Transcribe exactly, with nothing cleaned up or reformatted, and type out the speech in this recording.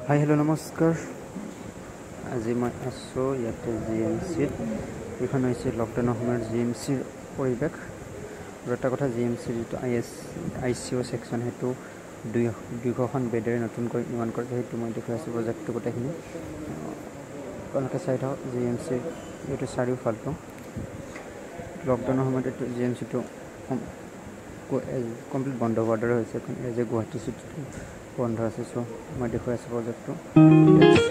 Hi hello' নমস্কাৰ। আজি মই আছোঁ ইয়াতে জি এম চিত। এইখন হৈছে লকডাউনৰ সময়ত জি এম চিৰ পৰিৱেশ। আৰু এটা কথা, জি এম চিৰ যিটো I S I C U section, সেইটো দুই দুইশখন বেডেৰে নতুনকৈ নিৰ্মাণ কৰিছে। সেইটো মই দেখুৱাই আছোঁ প্ৰজেক্টটো গোটেইখিনি। আপোনালোকে চাই থাকক জি এম চিৰ এইটো চাৰিওফালটো। লকডাউনৰ সময়ত এইটো জি এম চিটো কমপ্লিট বন্ধ হোৱাৰ দৰে হৈছে। এজ এ গুৱাহাটী চিটিটো বন্ধ আছে। চ' মই দেখুৱাই আছোঁ প্ৰজেক্টটো।